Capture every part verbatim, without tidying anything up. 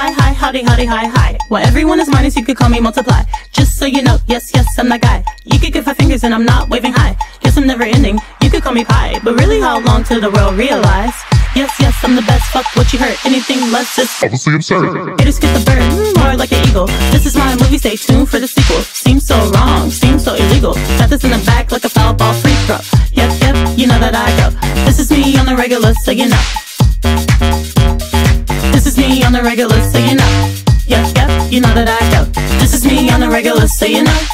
Hi, hi, howdy, howdy, hi, hi. Well, everyone is minus, you could call me multiply. Just so you know, yes, yes, I'm that guy. You could give five fingers and I'm not waving high. Guess I'm never ending, you could call me pie. But really, how long till the world realize? Yes, yes, I'm the best, fuck what you heard. Anything less is obviously absurd. Haters get the bird, more like an eagle. This is my movie, stay tuned for the sequel. Seems so wrong, seems so illegal. Got this in the back like a foul ball free throw. Yep, yep, you know that I go. This is me on the regular, so you know. This is me on the regular, so you know. Yep, yep, you know that I go. This is me on the regular, so you know.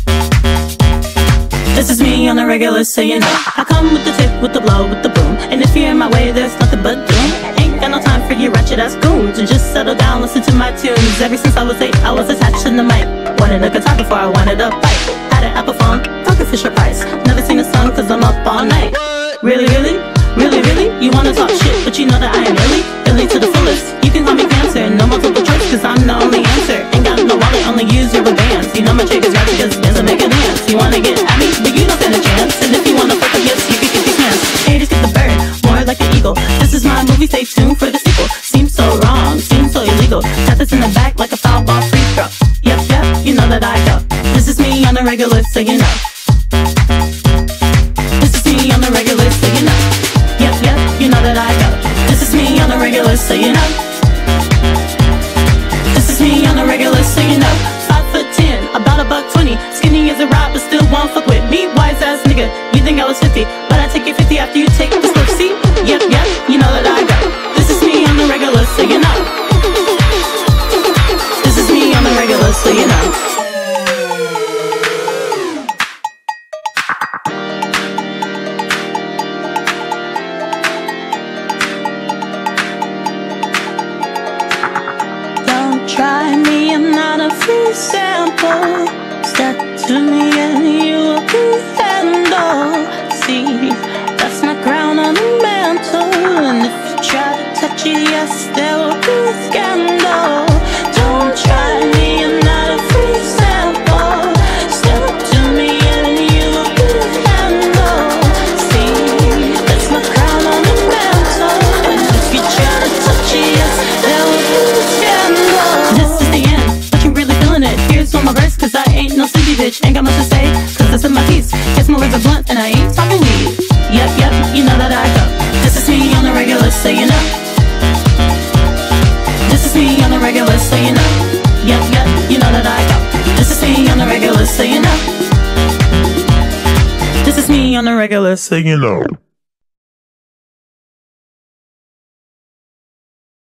This is me on the regular, so you know. I come with the tip, with the blow, with the boom. And if you're in my way, there's nothing but doom. Ain't got no time for you ratchet ass goons. And just settle down, listen to my tunes. Ever since I was eight, I was attached to the mic. Wanted a guitar before I wanted a bike. Had an Apple phone, talking Fisher Price. Never sing a song cause I'm up all night. Really, really? Really, really? You wanna talk shit, but you know that I am really, really to the fullest. You can call me cancer, no multiple choice, cause I'm the only answer. Ain't got no wallet, only use your bands. You know my chick is ratchet cause there's a make a dance. You wanna get at me, but you don't stand a chance. And if you wanna fuck up, yes, you can get these hands. Haters get the bird, more like an eagle. This is my movie, stay tuned for the sequel. Seems so wrong, seems so illegal. Got this in the back like a foul ball free throw. Yep, yep, you know that I go. This is me on the regular, so you know. This is me on the regular, so you know. Yep, yep, you know that I go. This is me on the regular, so you know. This is me on the regular, so you know. Five foot ten, about a buck twenty. Skinny as a rock, but still won't fuck with me. Wise ass nigga, you think I was fifty, but I take you fifty after you take the slip. See? Yep, yep, you know that I go. This is me on the regular, so you know. This is me on the regular, so you know. Try me, I'm not a free sample. Step to me and you will be handled. See, that's my crown on the mantle. And if you try to touch it, yes, there will be a scandal. Don't try me, I'm not a free sample. Step to me and you will be handled. See, that's my crown on the mantle. And if you try to touch it, yes, there will be a scandal. This is the end, but you really feeling it. Here's one my verse, cause I ain't no sleepy bitch. Ain't got much to say, cause it's in my piece. Guess my words are blunt and I ain't talking weed. Yep, yep, you know that I go. This is me on the regular, so you know. This is me on the regular, so you know. Yep, yep, you know that I go. This is me on the regular, so you know. This is me on the regular, so you know.